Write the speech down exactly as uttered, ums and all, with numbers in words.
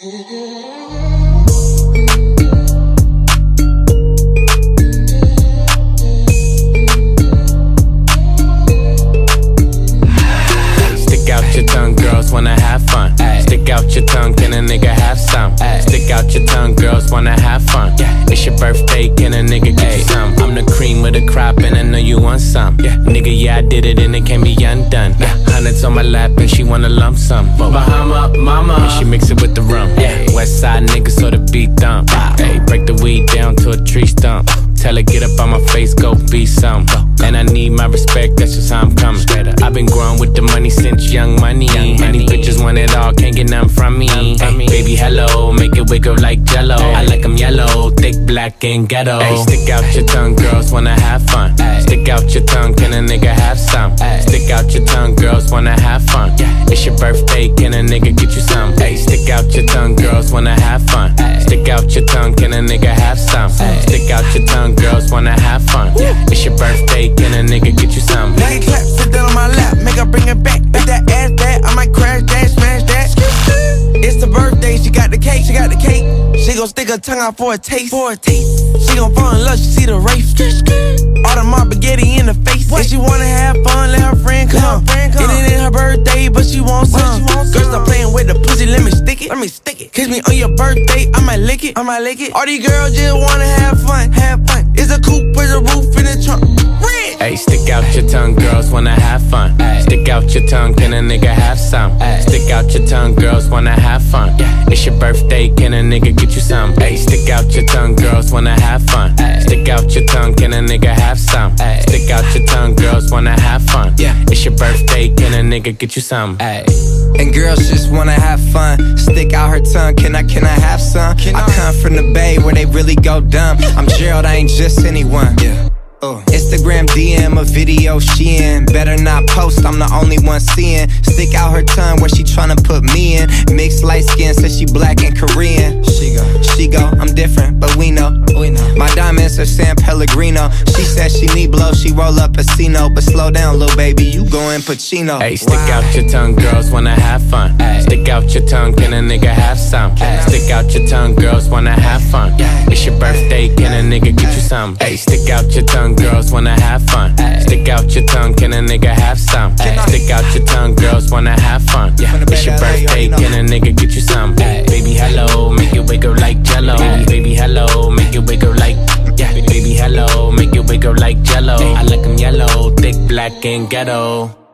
Stick out your tongue, girls wanna have fun. Ay. Stick out your tongue, can a nigga have some? Ay. Stick out your tongue, girls wanna have fun. Yeah. It's your birthday, can a nigga get you some? I'm the cream of the crop and I know you want some. Yeah. Nigga, yeah, I did it and it can't be undone. Yeah. Hunnids on my lap and she wanna lump some. Bahama Mama, and she mix it with the rum. Yeah. Westside nigga, so the beat thump. Hey, break the weed down to a tree stump. Tell her get up on my face, go be some. And I need my respect, that's just how I'm coming. I've been growing with the money since young money. Many bitches want it all, can't get none from me. Ay, baby, hello, make it wiggle like jello. I like them yellow, thick, black, and ghetto. Ay, stick out your tongue, girls wanna have fun. Ay, stick out your tongue, can a nigga have some? Ay, stick out your tongue, girls wanna have fun. It's your birthday, can a nigga get you some? Ay, stick out your tongue, girls wanna have fun. Ay, stick out your tongue, can a nigga have some? Ay, stick out your tongue, girls wanna have fun. It's your birthday, can a nigga get you some? Nigga clap, sit down on my lap, make her bring it back. Make that ass back, I might crash that, smash that. It's the birthday, she got the cake, she got the cake. She gon' stick her tongue out for a taste, for a taste. She gon' fall in love, she see the race. All the mob spaghetti in the face. If she wanna have fun, let her friend come. It ain't her birthday, but she wants some. Girl, stop playing with the pussy, let me stick it. Let me stick it. Kiss me on your birthday, I might lick it. I might lick it. All these girls just wanna have fun, have fun. It's a coupe with a roof in the trunk. Hey, stick out your tongue, girls wanna have fun. Ay. Stick out your tongue, can a nigga have some? Ay. Stick out your tongue, girls wanna have fun. Yeah. It's your birthday, can a nigga get you some? Ay. Stick out your tongue, girls wanna have fun. Ay. Stick out your tongue, can a nigga have some? Ay. Stick out your tongue, girls wanna have fun. Yeah. It's your birthday, can a nigga get you some? Ay. And girls just wanna have fun. Stick out her tongue, can I, can I have some? Can I, I come from the Bay where they really go dumb. I'm Gerald, I ain't just anyone. Yeah. Uh. Instagram D M a video she in. Better not post, I'm the only one seeing. Stick out her tongue where she tryna put me in. Mixed light skin, says she black and Korean. She go, she go, I'm different, but we know, we know. My diamonds are San Pellegrino. She says she need blow, she roll up Pacino. But slow down, little baby, you going Pacino. Hey, stick wow. out your tongue, girls wanna have fun. Ay. Stick out your tongue, can a nigga have some? Ay. Stick out your tongue, girls wanna have fun. Yeah. It's your birthday, can a nigga get you some? Hey, stick out your tongue, girls wanna have fun. Ay. Stick out your tongue, can a nigga have some? Ay. Stick out your tongue, girls wanna have fun. Yeah. It's your birthday, can a nigga get you some? Ay. Baby, hello, make it wiggle like jello. Baby, baby, hello, make it wiggle like. Yeah. Baby, hello, make it wiggle like jello. I like them yellow, thick, black, and ghetto.